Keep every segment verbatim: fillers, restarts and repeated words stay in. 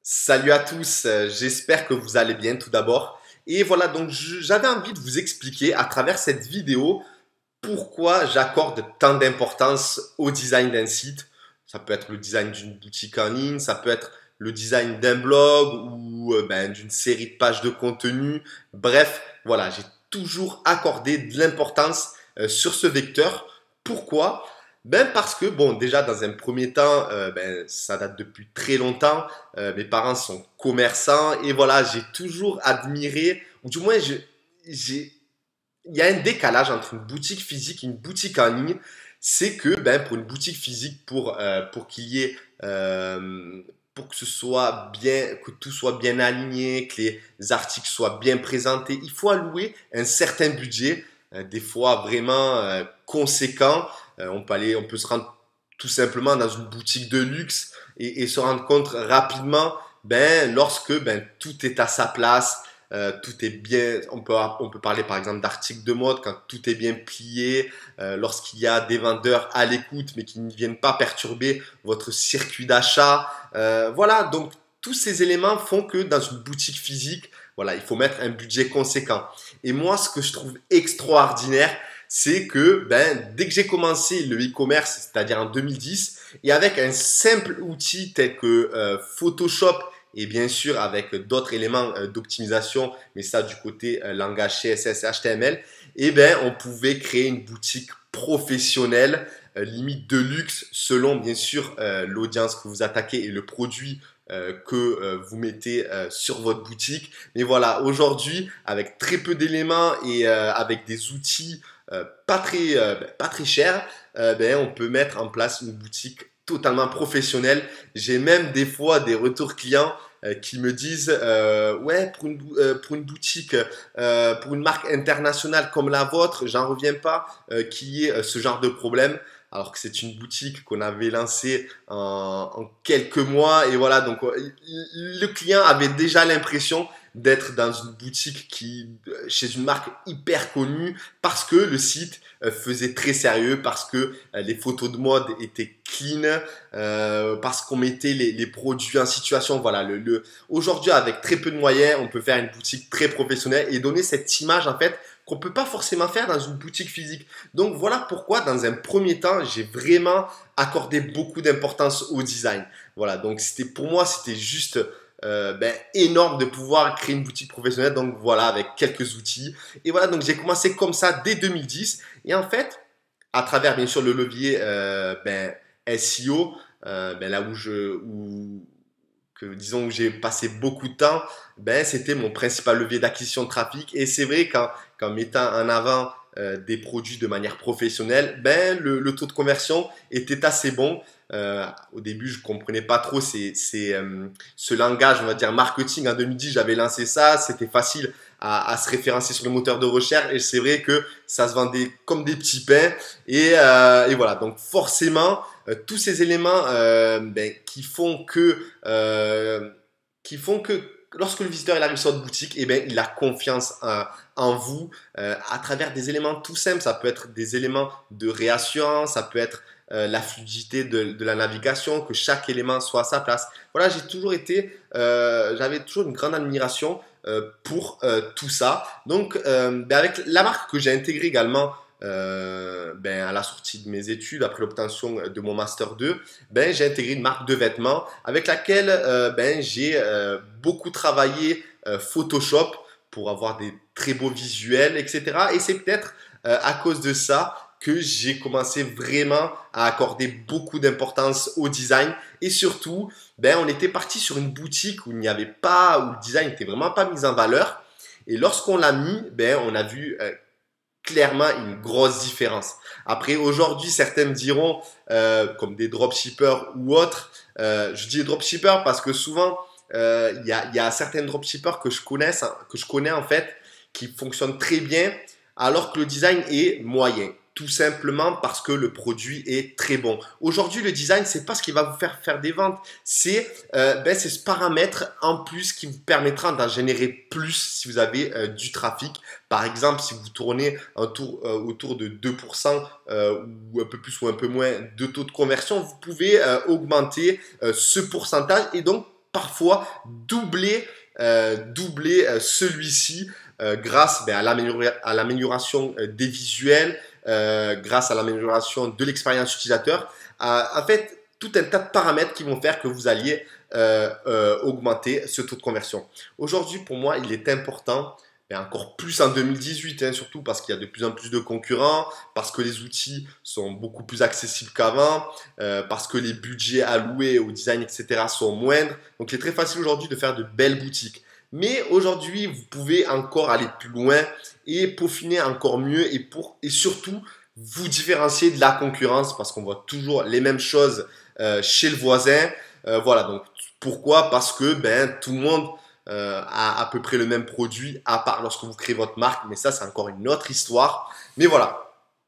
Salut à tous, euh, j'espère que vous allez bien tout d'abord. Et voilà, donc je- j'avais envie de vous expliquer à travers cette vidéo pourquoi j'accorde tant d'importance au design d'un site. Ça peut être le design d'une boutique en ligne, ça peut être le design d'un blog ou euh, ben, d'une série de pages de contenu. Bref, voilà, j'ai toujours accordé de l'importance euh, sur ce vecteur. Pourquoi? Ben parce que, bon, déjà dans un premier temps, euh, ben, ça date depuis très longtemps. Euh, mes parents sont commerçants et voilà, j'ai toujours admiré, ou du moins, je, j'ai, il y a un décalage entre une boutique physique et une boutique en ligne. C'est que ben, pour une boutique physique, pour, euh, pour qu'il y ait, euh, pour que ce soit bien, que tout soit bien aligné, que les articles soient bien présentés, il faut allouer un certain budget, euh, des fois vraiment euh, conséquent. Euh, on peut aller, on peut se rendre tout simplement dans une boutique de luxe et, et se rendre compte rapidement, ben, lorsque ben, tout est à sa place, euh, tout est bien. On peut, on peut parler par exemple d'articles de mode quand tout est bien plié, euh, lorsqu'il y a des vendeurs à l'écoute mais qui ne viennent pas perturber votre circuit d'achat. Euh, voilà, donc tous ces éléments font que dans une boutique physique, voilà, il faut mettre un budget conséquent. Et moi, ce que je trouve extraordinaire, c'est que ben, dès que j'ai commencé le e-commerce, c'est-à-dire en deux mille dix, et avec un simple outil tel que euh, Photoshop et bien sûr avec d'autres éléments euh, d'optimisation, mais ça du côté euh, langage C S S et H T M L, eh ben, on pouvait créer une boutique professionnelle, euh, limite de luxe, selon bien sûr euh, l'audience que vous attaquez et le produit euh, que euh, vous mettez euh, sur votre boutique. Mais voilà, aujourd'hui, avec très peu d'éléments et euh, avec des outils euh, pas très, euh, pas très chers, euh, ben, on peut mettre en place une boutique totalement professionnelle. J'ai même des fois des retours clients euh, qui me disent euh, ouais, pour une, euh, pour une boutique, euh, pour une marque internationale comme la vôtre, j'en reviens pas euh, qu'il y ait euh, ce genre de problème. Alors que c'est une boutique qu'on avait lancée en, en quelques mois. Et voilà, donc euh, le client avait déjà l'impression d'être dans une boutique qui, chez une marque hyper connue, parce que le site euh, faisait très sérieux, parce que euh, les photos de mode étaient clean, euh, parce qu'on mettait les, les produits en situation. Voilà, le, le... aujourd'hui avec très peu de moyens, on peut faire une boutique très professionnelle et donner cette image en fait qu'on peut pas forcément faire dans une boutique physique. Donc voilà pourquoi dans un premier temps, j'ai vraiment accordé beaucoup d'importance au design. Voilà, donc c'était pour moi c'était juste euh, ben, énorme de pouvoir créer une boutique professionnelle. Donc voilà, avec quelques outils. Et voilà, donc j'ai commencé comme ça dès deux mille dix. Et en fait, à travers bien sûr le levier euh, ben, S E O, euh, ben, là où je, où, que disons que j'ai passé beaucoup de temps, ben c'était mon principal levier d'acquisition de trafic. Et c'est vrai qu'en qu'en mettant en avant euh, des produits de manière professionnelle, ben le, le taux de conversion était assez bon. Euh, au début, je comprenais pas trop ces, ces, euh, ce langage, on va dire marketing. En deux mille dix, j'avais lancé ça, c'était facile à, à se référencer sur le moteur de recherche et c'est vrai que ça se vendait comme des petits pains. Et, euh, et voilà, donc forcément, euh, tous ces éléments euh, ben, qui font que euh, qui font que lorsque le visiteur il arrive sur votre boutique, eh ben, il a confiance en, en vous euh, à travers des éléments tout simples. Ça peut être des éléments de réassurance, ça peut être euh, la fluidité de, de, la navigation, que chaque élément soit à sa place. Voilà, j'ai toujours été, euh, j'avais toujours une grande admiration euh, pour euh, tout ça. Donc, euh, ben avec la marque que j'ai intégrée également euh, ben, à la sortie de mes études, après l'obtention de mon master deux, ben, j'ai intégré une marque de vêtements avec laquelle euh, ben, j'ai euh, beaucoup travaillé euh, Photoshop pour avoir des très beaux visuels, et cetera. Et c'est peut-être euh, à cause de ça que j'ai commencé vraiment à accorder beaucoup d'importance au design. Et surtout, ben, on était parti sur une boutique où il n'y avait pas, où le design n'était vraiment pas mis en valeur. Et lorsqu'on l'a mis, ben, on a vu euh, clairement une grosse différence. Après, aujourd'hui, certains me diront, euh, comme des dropshippers ou autres, euh, je dis dropshippers parce que souvent, euh, il y, a, y a certains dropshippers que je connais, que je connais en fait, qui fonctionnent très bien, alors que le design est moyen. Tout simplement parce que le produit est très bon. Aujourd'hui, le design, c'est pas ce qui va vous faire faire des ventes, c'est euh, ben, c'est ce paramètre en plus qui vous permettra d'en générer plus si vous avez euh, du trafic. Par exemple, si vous tournez un tour, euh, autour de deux pour cent euh, ou un peu plus ou un peu moins de taux de conversion, vous pouvez euh, augmenter euh, ce pourcentage et donc parfois doubler, euh, doubler euh, celui-ci euh, grâce ben, à l'amélioration euh, des visuels, euh, grâce à l'amélioration de l'expérience utilisateur. Euh, en fait, tout un tas de paramètres qui vont faire que vous alliez euh, euh, augmenter ce taux de conversion. Aujourd'hui, pour moi, il est important, et encore plus en deux mille dix-huit, hein, surtout parce qu'il y a de plus en plus de concurrents, parce que les outils sont beaucoup plus accessibles qu'avant, euh, parce que les budgets alloués au design, et cetera sont moindres. Donc, il est très facile aujourd'hui de faire de belles boutiques. Mais aujourd'hui, vous pouvez encore aller plus loin et peaufiner encore mieux et, pour, et surtout vous différencier de la concurrence parce qu'on voit toujours les mêmes choses euh, chez le voisin. Euh, voilà, donc pourquoi? Parce que ben, tout le monde euh, a à peu près le même produit, à part lorsque vous créez votre marque, mais ça c'est encore une autre histoire. Mais voilà.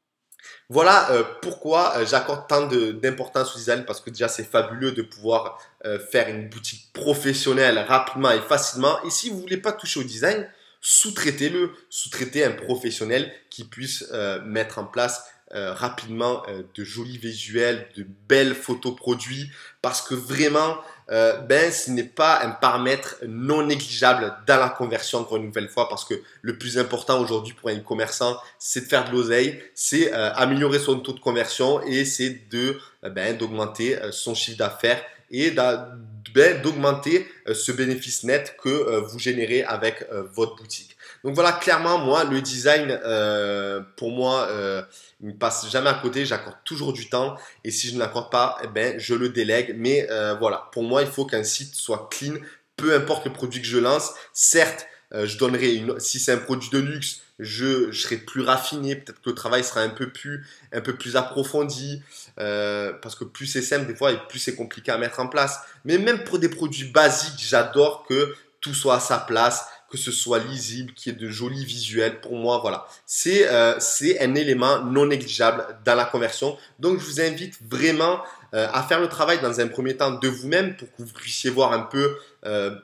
Voilà euh, pourquoi euh, j'accorde tant d'importance au design, parce que déjà c'est fabuleux de pouvoir euh, faire une boutique professionnelle rapidement et facilement. Et si vous ne voulez pas toucher au design, sous-traitez-le, sous-traitez un professionnel qui puisse euh, mettre en place euh, rapidement euh, de jolis visuels, de belles photos produits, parce que vraiment, euh, ben, ce n'est pas un paramètre non négligeable dans la conversion, encore une nouvelle fois, parce que le plus important aujourd'hui pour un e-commerçant, c'est de faire de l'oseille, c'est euh, améliorer son taux de conversion et c'est de euh, ben, d'augmenter euh, son chiffre d'affaires et d'augmenter ben, ce bénéfice net que euh, vous générez avec euh, votre boutique. Donc voilà, clairement, moi, le design, euh, pour moi, euh, il ne passe jamais à côté. J'accorde toujours du temps et si je ne l'accorde pas, eh ben, je le délègue. Mais euh, voilà, pour moi, il faut qu'un site soit clean, peu importe le produit que je lance. Certes, euh, je donnerai une, si c'est un produit de luxe, je, je serai plus raffiné, peut-être que le travail sera un peu plus, un peu plus approfondi, euh, parce que plus c'est simple des fois et plus c'est compliqué à mettre en place. Mais même pour des produits basiques, j'adore que tout soit à sa place, que ce soit lisible, qu'il y ait de jolis visuels. Pour moi, voilà, c'est euh, c'est un élément non négligeable dans la conversion. Donc, je vous invite vraiment euh, à faire le travail dans un premier temps de vous-même pour que vous puissiez voir un peu, euh,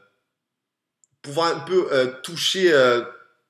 pouvoir un peu euh, toucher... Euh,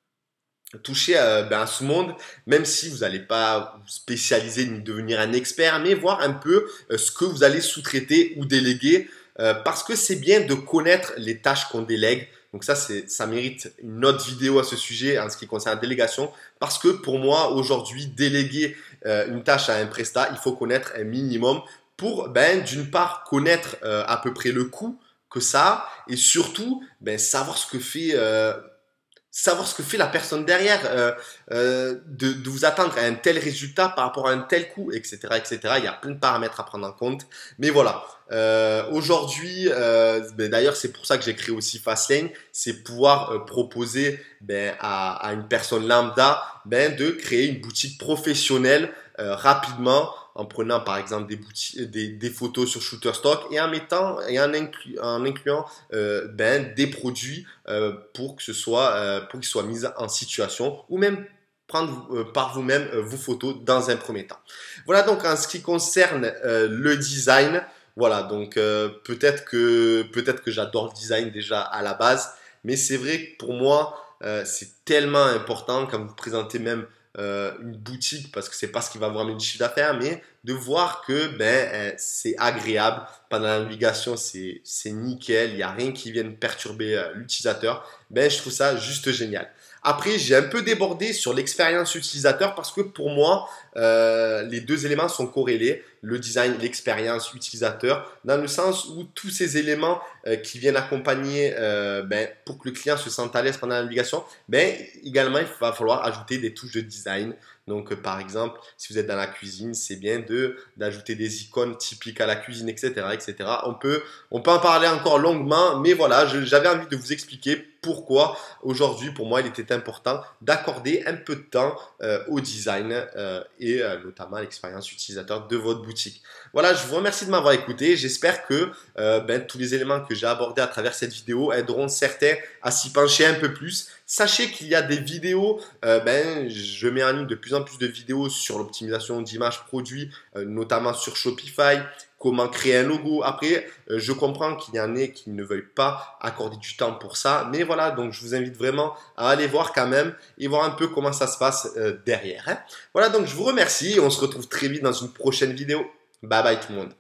toucher euh, ben, à ce monde, même si vous n'allez pas vous spécialiser ni devenir un expert, mais voir un peu euh, ce que vous allez sous-traiter ou déléguer, euh, parce que c'est bien de connaître les tâches qu'on délègue. Donc ça, c'est, ça mérite une autre vidéo à ce sujet en ce qui concerne la délégation, parce que pour moi, aujourd'hui, déléguer euh, une tâche à un prestat, il faut connaître un minimum pour, ben, d'une part, connaître euh, à peu près le coût que ça a, et surtout, ben, savoir ce que fait... Euh, savoir ce que fait la personne derrière, euh, euh, de, de vous attendre à un tel résultat par rapport à un tel coût, et cetera, et cetera. Il y a plein de paramètres à prendre en compte. Mais voilà, euh, aujourd'hui, euh, ben d'ailleurs, c'est pour ça que j'ai créé aussi Fastlane, c'est pouvoir euh, proposer ben, à, à une personne lambda ben, de créer une boutique professionnelle euh, rapidement, en prenant par exemple des, boutiques, des, des photos sur Shutterstock et en mettant et en, inclu, en incluant euh, ben, des produits euh, pour que ce soit euh, pour qu'ils soient mis en situation ou même prendre euh, par vous-même euh, vos photos dans un premier temps. Voilà donc en ce qui concerne euh, le design. Voilà donc euh, peut-être que peut-être que j'adore le design déjà à la base, mais c'est vrai que pour moi euh, c'est tellement important quand vous présentez même Euh, une boutique, parce que c'est pas ce qui va vous ramener du chiffre d'affaires, mais de voir que ben euh, c'est agréable pendant la navigation, c'est c'est nickel, il n'y a rien qui vienne perturber euh, l'utilisateur. Ben je trouve ça juste génial. Après, j'ai un peu débordé sur l'expérience utilisateur parce que pour moi, euh, les deux éléments sont corrélés, le design, l'expérience utilisateur, dans le sens où tous ces éléments euh, qui viennent accompagner, euh, ben, pour que le client se sente à l'aise pendant la navigation, ben, également, il va falloir ajouter des touches de design. Donc, euh, par exemple, si vous êtes dans la cuisine, c'est bien de d'ajouter des icônes typiques à la cuisine, et cetera, et cetera. On peut, on peut en parler encore longuement, mais voilà, j'avais envie de vous expliquer pourquoi aujourd'hui, pour moi, il était important d'accorder un peu de temps euh, au design euh, et euh, notamment à l'expérience utilisateur de votre boutique. Voilà, je vous remercie de m'avoir écouté. J'espère que euh, ben, tous les éléments que j'ai abordés à travers cette vidéo aideront certains à s'y pencher un peu plus. Sachez qu'il y a des vidéos, euh, ben, je mets en ligne de plus en plus de vidéos sur l'optimisation d'images produits, euh, notamment sur Shopify, comment créer un logo. Après, euh, je comprends qu'il y en ait qui ne veuillent pas accorder du temps pour ça, mais voilà, donc je vous invite vraiment à aller voir quand même et voir un peu comment ça se passe euh, derrière. Hein. Voilà, donc je vous remercie et on se retrouve très vite dans une prochaine vidéo. Bye bye tout le monde.